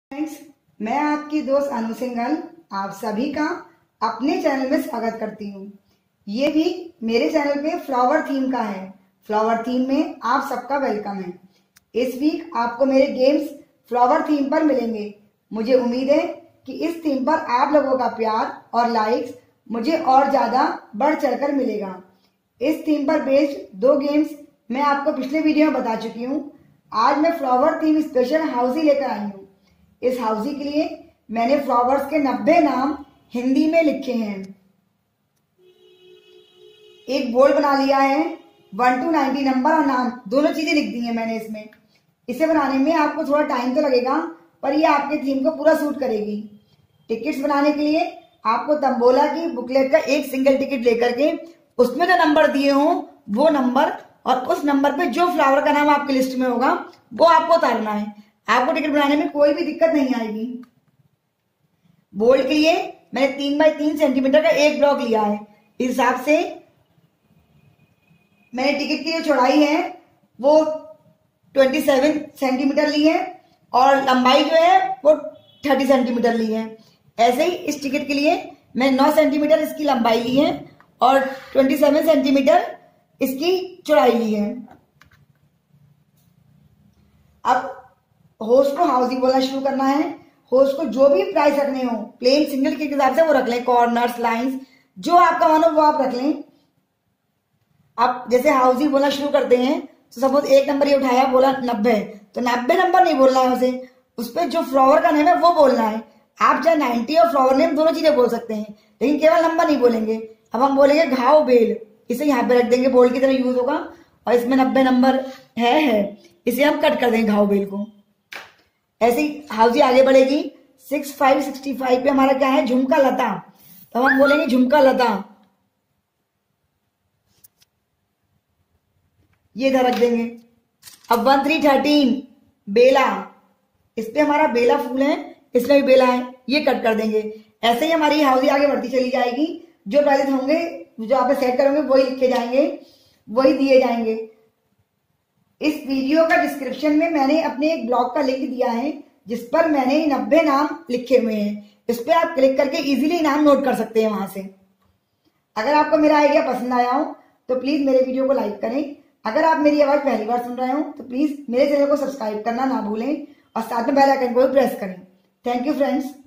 Friends, मैं आपकी दोस्त अनु सिंघल आप सभी का अपने चैनल में स्वागत करती हूँ। ये भी मेरे चैनल पे फ्लावर थीम का है। फ्लावर थीम में आप सबका वेलकम है। इस वीक आपको मेरे गेम्स फ्लावर थीम पर मिलेंगे। मुझे उम्मीद है कि इस थीम पर आप लोगों का प्यार और लाइक्स मुझे और ज्यादा बढ़ चढ़कर मिलेगा। इस थीम पर बेस्ड 2 गेम्स मैं आपको पिछले वीडियो में बता चुकी हूँ। आज मैं फ्लावर थीम स्पेशल हाउसी लेकर आई हूँ। इस हाउसी के लिए मैंने फ्लावर्स के 90 नाम हिंदी में लिखे हैं। एक बोर्ड बना लिया है, 1 to 90 नंबर और नाम दोनों चीजें लिख दी हैं मैंने इसमें। इसे बनाने में आपको थोड़ा टाइम तो लगेगा, पर ये आपके थीम को पूरा सूट करेगी। टिकट्स बनाने के लिए आपको तंबोला की बुकलेट का एक सिंगल टिकट लेकर के उसमें जो नंबर दिए हों वो नंबर और उस नंबर पे जो फ्लावर का नाम आपकी लिस्ट में होगा वो आपको उतारना है। आपको टिकट बनाने में कोई भी दिक्कत नहीं आएगी। बोर्ड के लिए मैंने 3 बाई 3 सेंटीमीटर का एक ब्लॉक लिया है। इस हिसाब से मैंने टिकट की जो चौड़ाई है वो 27 सेंटीमीटर ली है और लंबाई जो है वो 30 सेंटीमीटर ली है। ऐसे ही इस टिकट के लिए मैं 9 सेंटीमीटर इसकी लंबाई ली है और 27 सेंटीमीटर इसकी चौड़ाई ली है। अब होस्ट को हाउसी बोलना शुरू करना है। होस्ट को जो भी प्राइस रखने हो प्लेन सिंगल के हिसाब से वो रख लें, कॉर्नर्स लाइंस जो आपका मानो वो आप रख लें। अब जैसे हाउसी बोलना शुरू करते हैं तो सपोज एक नंबर ये उठाया बोला 90, तो 90 नंबर नहीं बोलना है उसे, उस पर जो फ्लावर का नेम है वो बोलना है। आप चाहे 90 और फ्लावर नेम दोनों चीजें बोल सकते हैं, लेकिन केवल नंबर नहीं बोलेंगे। अब हम बोलेंगे घाव बेल, इसे यहाँ पे रख देंगे, बोल की तरह यूज होगा और इसमें 90 नंबर है इसे हम कट कर देंगे घाव बेल को। ऐसे ही हाउसी आगे बढ़ेगी। 6565 पे हमारा क्या है, झुमका लता, तो हम बोलेंगे झुमका लता, ये इधर रख देंगे। अब 1313 बेला, इस पे हमारा बेला फूल है, इसमें भी बेला है, ये कट कर देंगे। ऐसे ही हमारी हाउसी आगे बढ़ती चली जाएगी। जो प्राइस होंगे जो आप सेट करोगे वही लिखे जाएंगे, वही दिए जाएंगे। इस वीडियो का डिस्क्रिप्शन में मैंने अपने एक ब्लॉग का लिंक दिया है जिस पर मैंने 90 नाम लिखे हुए हैं। इस पर आप क्लिक करके इजीली नाम नोट कर सकते हैं वहां से। अगर आपको मेरा आइडिया पसंद आया हो तो प्लीज मेरे वीडियो को लाइक करें। अगर आप मेरी आवाज पहली बार सुन रहे हो तो प्लीज मेरे चैनल को सब्सक्राइब करना ना भूलें और साथ में बेल आइकन को भी प्रेस करें। Thank you friends.